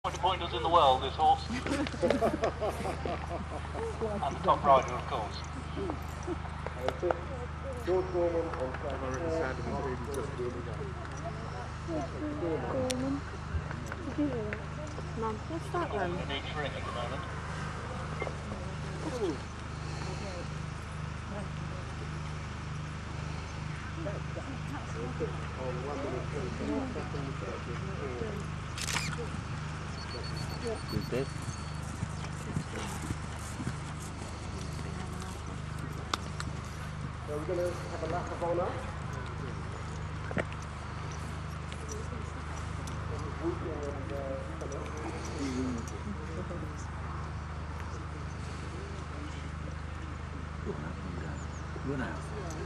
pointers in the world, this horse. And the top rider, of course. George Gorman on track. I reckon Sandy was really just warming up. Gorman. Mum, what's that then? It needs shrink at the moment. Who's this? So we're going to have a lap of honour. Run out.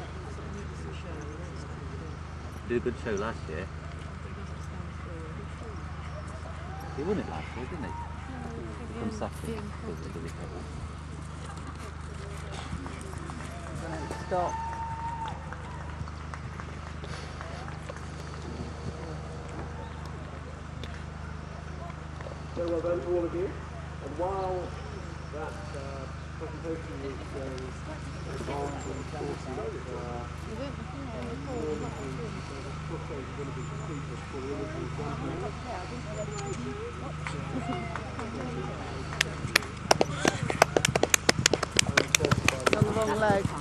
Did a good show last year. He won it last year, didn't he? From second. Stop. So well done to all of you. And while that presentation was on and On the wrong leg.